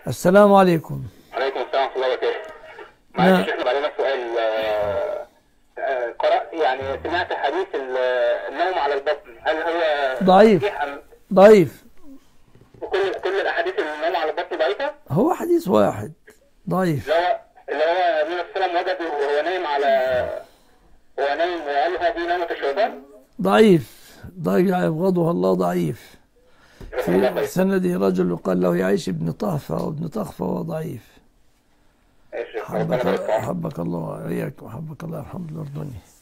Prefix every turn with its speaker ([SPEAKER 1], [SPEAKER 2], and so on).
[SPEAKER 1] السلام عليكم.
[SPEAKER 2] عليكم السلام ورحمة الله وبركاته. معلش يا
[SPEAKER 1] نعم.
[SPEAKER 2] شيخنا، علينا سؤال. قرأت يعني سمعت حديث النوم على البطن، هل هو
[SPEAKER 1] ضعيف.
[SPEAKER 2] صحيح أم
[SPEAKER 1] ضعيف.
[SPEAKER 2] كل الأحاديث النوم على البطن ضعيفة؟
[SPEAKER 1] هو حديث واحد ضعيف.
[SPEAKER 2] اللي هو النبي صلى الله عليه وسلم وجده وهو نايم وهو نايم وقال هذه نومة الشيطان.
[SPEAKER 1] ضعيف. ضعيف يبغضها الله. ضعيف.
[SPEAKER 2] جزاكم الله
[SPEAKER 1] في
[SPEAKER 2] خير.
[SPEAKER 1] سنده رجل يقال له يعيش ابن طهفة وابن طخفة وهو ضعيف.
[SPEAKER 2] ماشي، ربنا يبارك فيك.
[SPEAKER 1] حبك الله وإياك وحبك الله الحمد الأردني.